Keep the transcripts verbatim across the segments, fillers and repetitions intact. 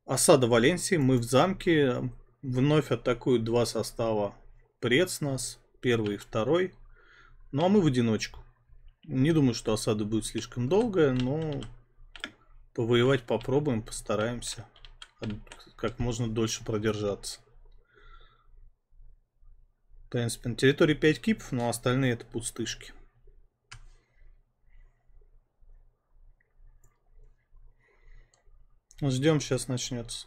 Осада Валенсии. Мы в замке. Вновь атакуют два состава. Прец нас. Первый и второй. Ну а мы в одиночку. Не думаю, что осада будет слишком долгая, но повоевать попробуем, постараемся как можно дольше продержаться. В принципе, на территории пять кипов, но остальные это пустышки. Ждем, сейчас начнется.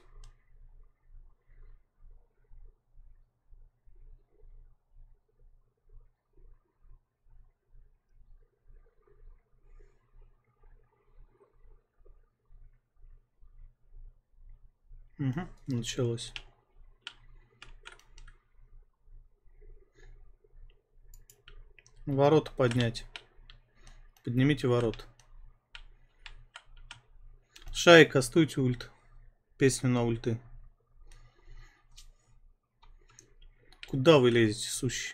Угу, началось. Ворота поднять. Поднимите ворота. Шай, кастуйте ульт. Песню на ульты. Куда вы лезете, сущий?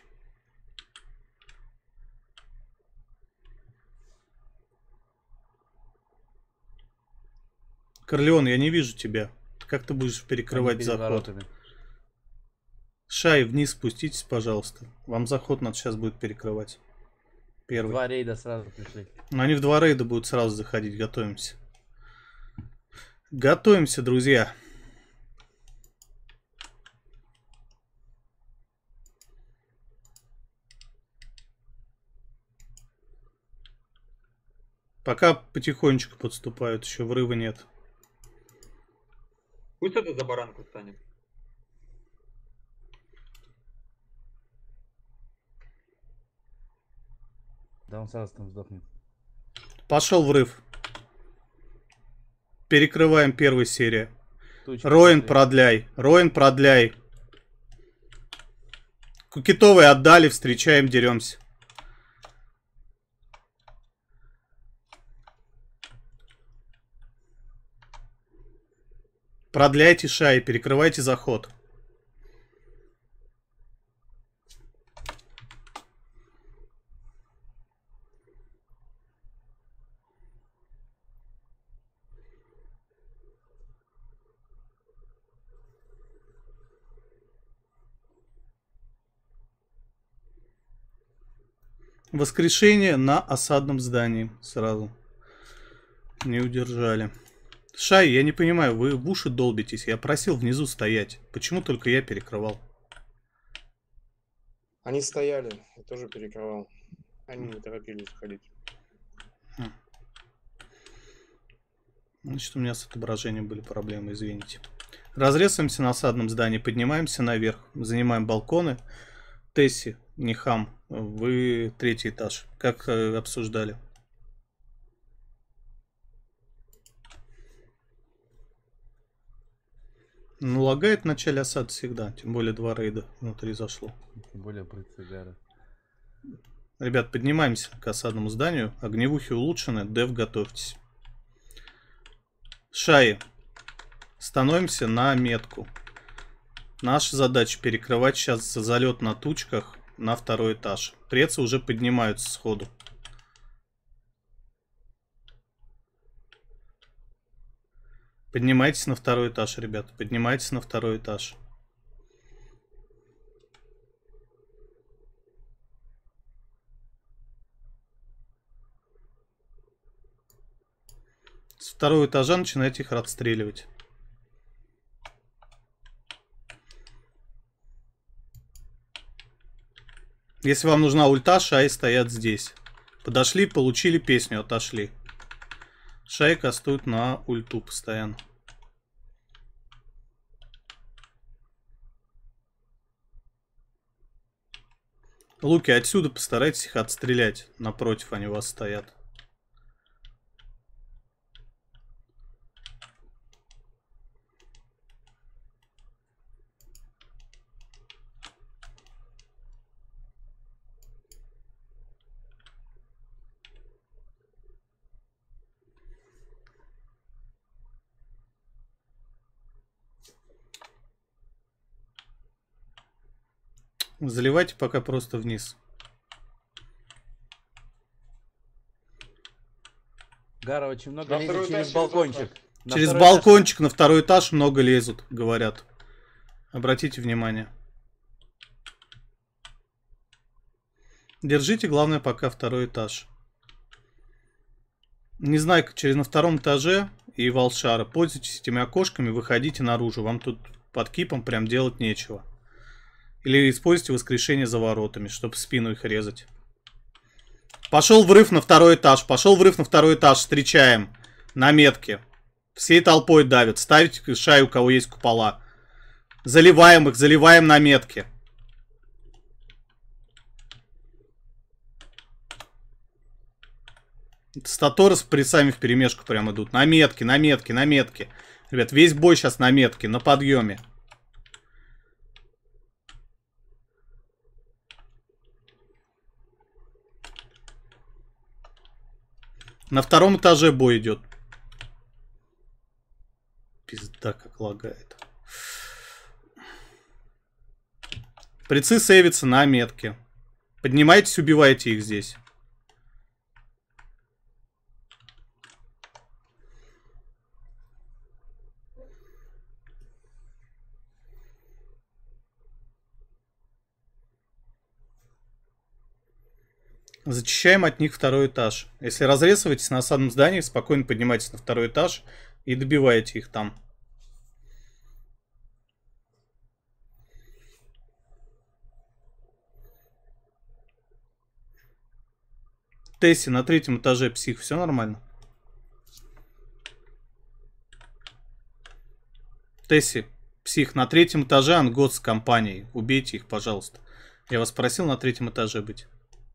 Корлеон, я не вижу тебя. Как ты будешь перекрывать заход? Воротами. Шай, вниз спуститесь, пожалуйста. Вам заход надо сейчас будет перекрывать. Первый. Два рейда сразу пришли. Но они в два рейда будут сразу заходить. Готовимся. Готовимся, друзья. Пока потихонечку подступают, еще врыва нет. Пусть это за баранку станет. Да он сразу там сдохнет. Пошел врыв. Перекрываем первую серию. Роин продляй. Роин продляй. Кукитовые отдали, встречаем, деремся. Продляйте шаи, перекрывайте заход. Воскрешение на осадном здании сразу. Не удержали. Шай, я не понимаю, вы в уши долбитесь. Я просил внизу стоять. Почему только я перекрывал? Они стояли, я тоже перекрывал. Они не торопились ходить. Значит, у меня с отображением были проблемы, извините. Разрезаемся на осадном здании, поднимаемся наверх, занимаем балконы. Тесси, не хам, вы третий этаж. Как э, обсуждали? Ну, лагает в начале осады всегда. Тем более два рейда внутри зашло. Тем более брыцегары. Ребят, поднимаемся к осадному зданию. Огневухи улучшены. Дев, готовьтесь. Шаи. Становимся на метку. Наша задача перекрывать сейчас залет на тучках на второй этаж. Прецы уже поднимаются сходу. Поднимайтесь на второй этаж, ребята. Поднимайтесь на второй этаж. С второго этажа начинайте их отстреливать. Если вам нужна ульта, шаи стоят здесь. Подошли, получили песню, отошли. Шаи кастуют на ульту постоянно. Луки, отсюда постарайтесь их отстрелять. Напротив они у вас стоят. Заливайте пока просто вниз. Гара, очень много лезет через балкончик. На Через второй этаж. балкончик на второй этаж много лезут, говорят. Обратите внимание. Держите, главное, пока второй этаж. Не знаю, как через на втором этаже и волшара. Пользуйтесь этими окошками, выходите наружу. Вам тут под кипом прям делать нечего. Или используйте воскрешение за воротами, чтобы в спину их резать. Пошел врыв на второй этаж. Пошел врыв на второй этаж. Встречаем. На метке. Всей толпой давят. Ставите шай, у кого есть купола. Заливаем их, заливаем на метке. Статоры с прессами вперемешку прям идут. На метке, на метке, на метке. Ребят, весь бой сейчас на метке, на подъеме. На втором этаже бой идет. Пизда, как лагает. Прицы сейвятся на метке. Поднимайтесь, убивайте их здесь. Зачищаем от них второй этаж. Если разрезываетесь на осадном здании, спокойно поднимайтесь на второй этаж и добиваете их там. Тесси, на третьем этаже псих, все нормально? Тесси, псих, на третьем этаже ангот с компанией. Убейте их, пожалуйста. Я вас просил на третьем этаже быть.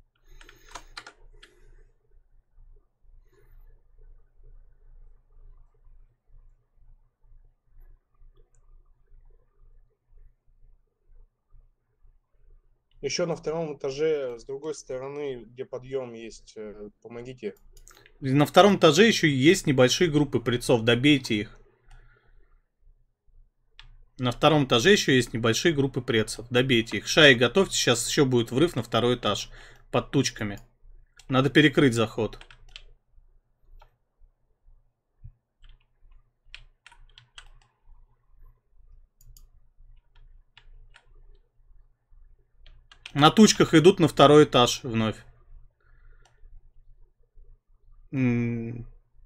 Еще на втором этаже, с другой стороны, где подъем есть, э, помогите. На втором этаже еще есть небольшие группы прицов, добейте их. На втором этаже еще есть небольшие группы прецов, добейте их. Шаи, готовьте, сейчас еще будет врыв на второй этаж, под тучками. Надо перекрыть заход. На тучках идут на второй этаж вновь. Нет,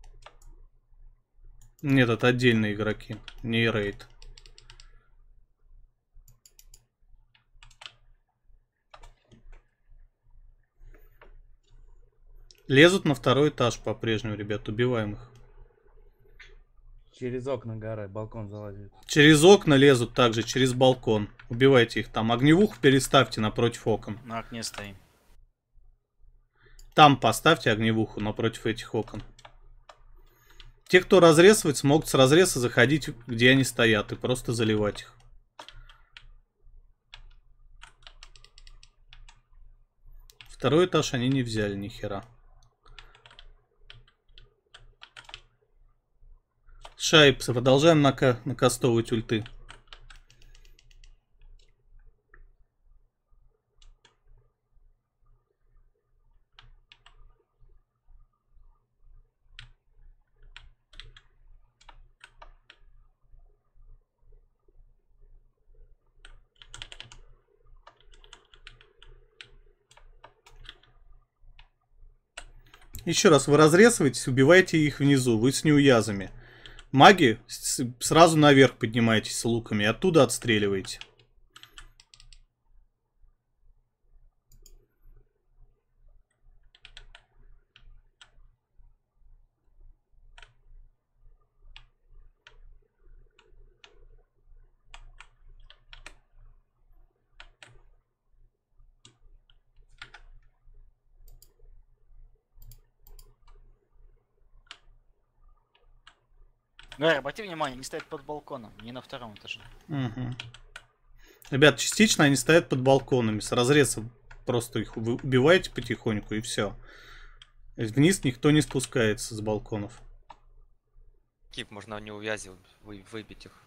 это отдельные игроки, не рейд. Лезут на второй этаж по-прежнему, ребят, убиваем их. Через окна горы, балкон залазит. Через окна лезут также, через балкон. Убивайте их там. Огневуху переставьте напротив окон. На окне стоим. Там поставьте огневуху напротив этих окон. Те, кто разрезывается, могут с разреза заходить, где они стоят, и просто заливать их. Второй этаж они не взяли ни хера. Шайп, продолжаем нака накастовывать ульты. Еще раз, вы разрезываетесь, убивайте их внизу, вы с неуязами. Маги сразу наверх поднимаетесь с луками, оттуда отстреливаете. Гарри, обрати внимание, они стоят под балконом, не на втором этаже. Угу. Ребят, частично они стоят под балконами. С разреза просто их вы убиваете потихоньку и все. Вниз никто не спускается с балконов. Кип, можно не увязи вы, выбить их.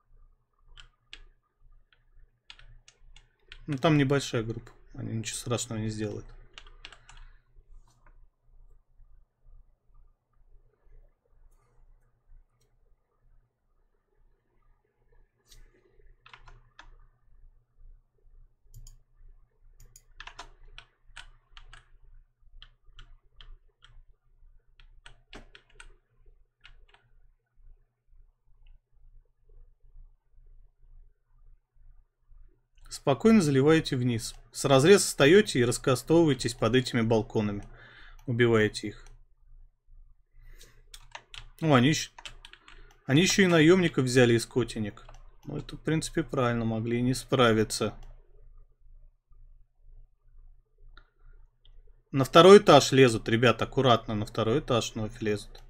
Ну там небольшая группа. Они ничего страшного не сделают. Спокойно заливаете вниз. С разреза встаете и раскастовываетесь под этими балконами. Убиваете их. Ну, они еще, они еще и наемников взяли из котенек. Ну, это, в принципе, правильно. Могли и не справиться. На второй этаж лезут, ребят, аккуратно. На второй этаж вновь лезут.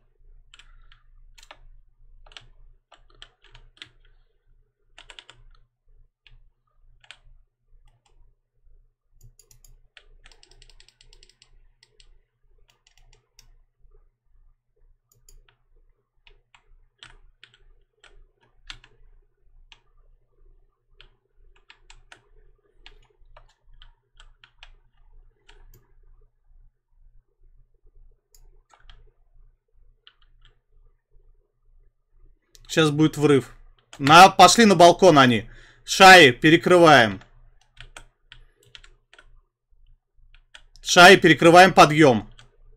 Сейчас будет врыв. На, пошли на балкон они. Шаи, перекрываем. Шаи, перекрываем подъем.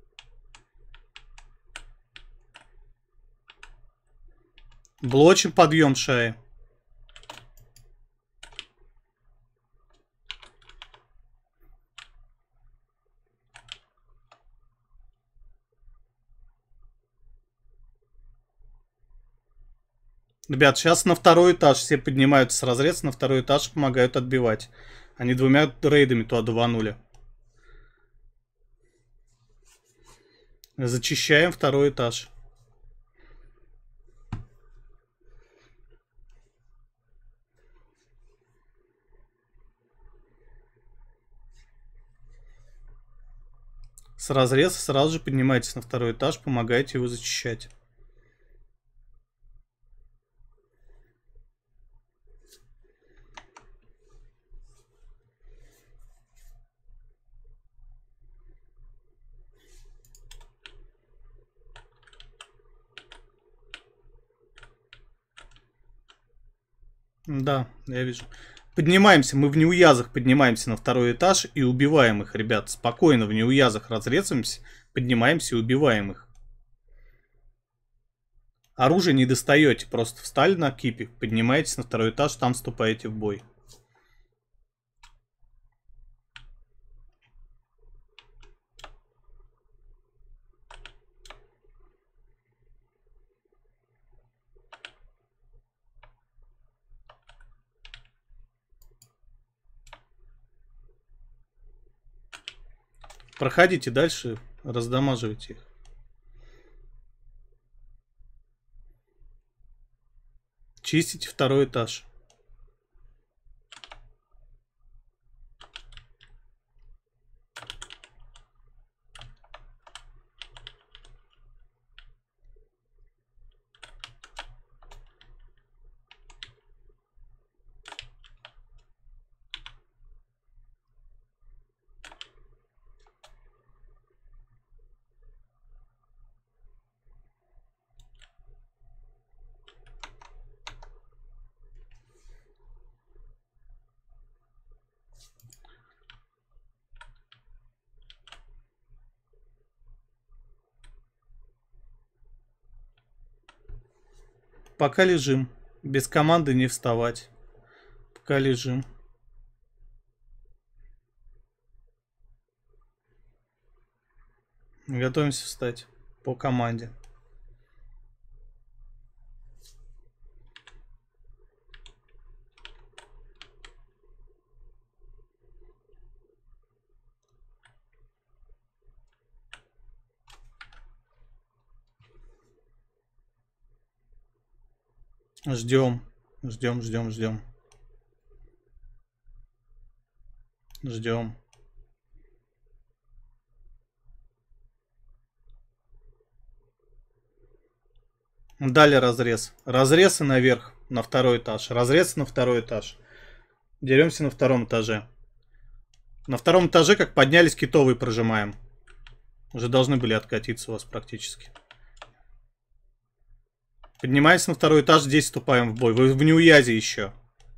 Блочим подъем, Шаи. Ребят, сейчас на второй этаж все поднимаются с разреза, на второй этаж помогают отбивать. Они двумя рейдами туда даванули. Зачищаем второй этаж. С разреза сразу же поднимайтесь на второй этаж, помогайте его зачищать. Да, я вижу. Поднимаемся, мы в неуязах поднимаемся на второй этаж и убиваем их, ребят. Спокойно в неуязах разрезаемся, поднимаемся и убиваем их. Оружие не достаете, просто встали на кипе, поднимаетесь на второй этаж, там вступаете в бой. Проходите дальше, раздамаживайте их. Чистите второй этаж. Пока лежим. Без команды не вставать. Пока лежим. Готовимся встать по команде. Ждем, ждем, ждем, ждем. Ждем. Далее разрез. Разрез и наверх, на второй этаж. Разрез на второй этаж. Деремся на втором этаже. На втором этаже, как поднялись, китовый прожимаем. Уже должны были откатиться у вас практически. Поднимаемся на второй этаж, здесь вступаем в бой. Вы в неуязе еще.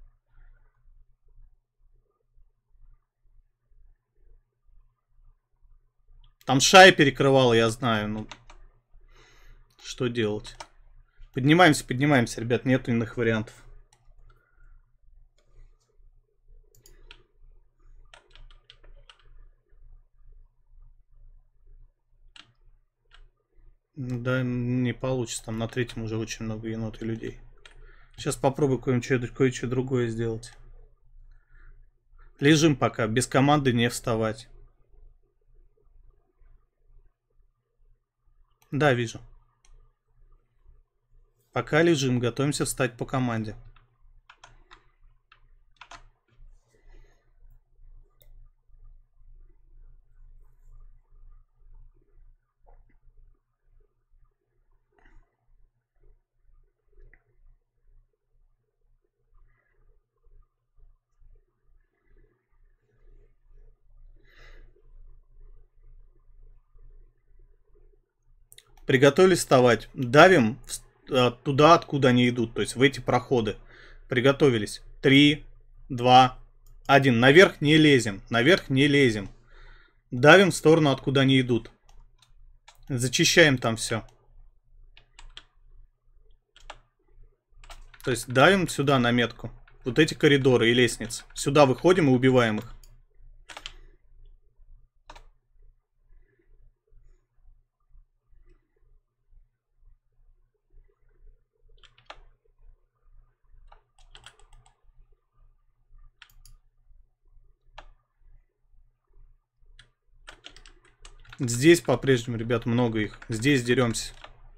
Там Шай перекрывала, я знаю. Ну, что делать? Поднимаемся, поднимаемся, ребят. Нет иных вариантов. Да, не получится. Там на третьем уже очень много енот и людей. Сейчас попробую кое-что кое-что другое сделать. Лежим пока. Без команды не вставать. Да, вижу. Пока лежим. Готовимся встать по команде. Приготовились вставать. Давим туда, откуда они идут. То есть в эти проходы. Приготовились. Три, два, один. Наверх не лезем. Наверх не лезем. Давим в сторону, откуда они идут. Зачищаем там все. То есть давим сюда на метку. Вот эти коридоры и лестницы. Сюда выходим и убиваем их. Здесь по-прежнему, ребят, много их. Здесь деремся.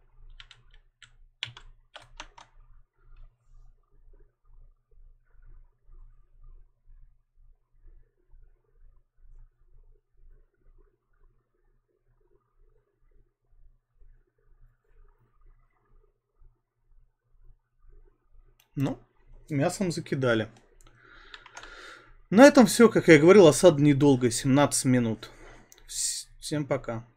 Ну, мясом закидали. На этом все, как я говорил, осада недолгая, семнадцать минут. Всем пока.